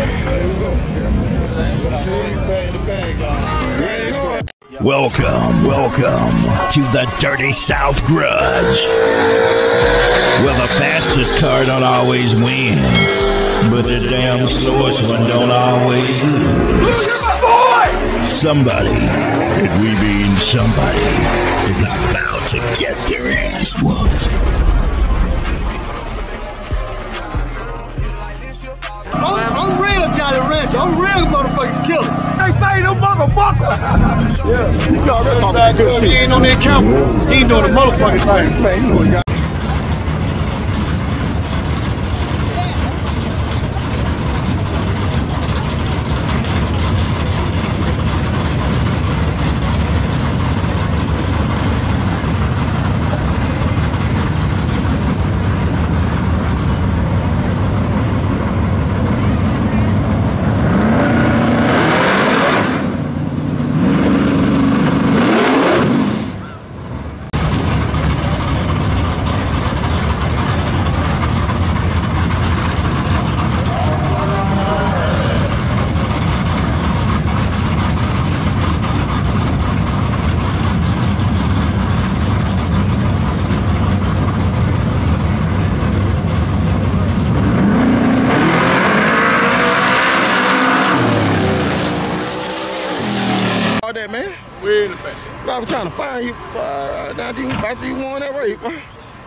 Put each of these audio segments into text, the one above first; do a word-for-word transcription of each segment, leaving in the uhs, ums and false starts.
Welcome, welcome to the Dirty South Grudge, where the fastest car don't always win, but the damn slowest one don't always lose. Somebody, and we mean somebody, is about to get their ass whooped. I'm, I'm real Johnny Rancher. I'm real motherfucking killer. They say them motherfucker. Yeah. You already talking good shit. He ain't on that camera. He ain't doing the motherfucking thing. Man, you know he got. All that, man. We're in the back. I was trying to find you uh, after you, after you won that race. Fairmont.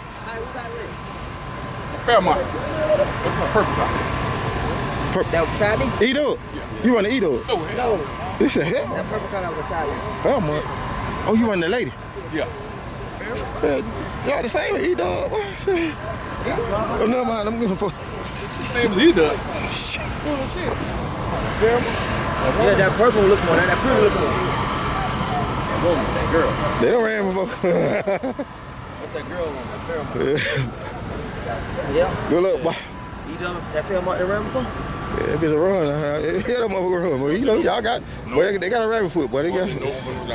Purple car. That was beside me? E-Dog? Yeah. You run the E-Dog? No, hell no. This a hell? That purple car that was beside me. Fairmont. Oh, you run the lady? Yeah. Yeah, y'all the same E-Dog. Oh, never mind. I'm going for. Same as he does. Bullshit. Fairmont. Yeah, that purple look more. That purple look more. That girl. They don't ran before. What's that girl on that Fairmont? Yeah. Good luck, boy. You done that Fairmont that ran before? Yeah, if it's a run, uh, hit them over run. But you know, y'all got, no. Boy, they, they got a rabbit foot, boy. They got. No,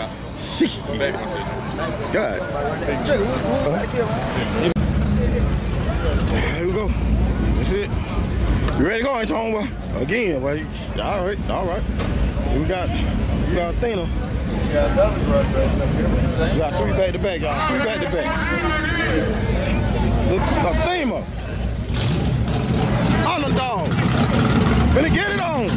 God. Check it. Uh-huh. Here we go. That's it. You ready to go, ain't you, homeboy? Again, boy. All right, all right. We got, we got Anthena. We got another Grudge race up here. We got three back to back, y'all. Three back to back. The, the Anthena. Underdog. Finna get it on.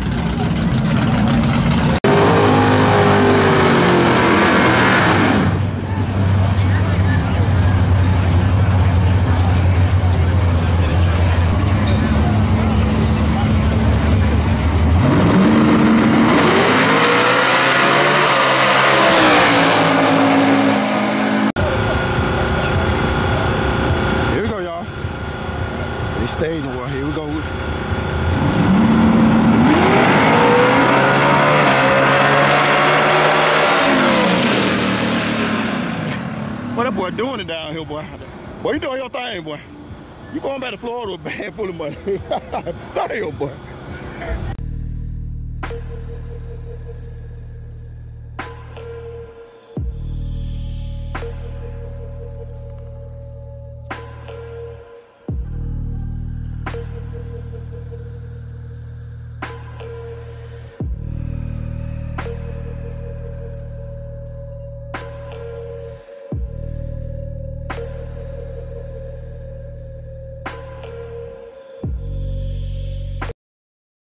Stage one. Here we go. What that boy doing it down here, boy? Boy, you doing your thing, boy. You going back to Florida with bad pulling money. Damn, boy.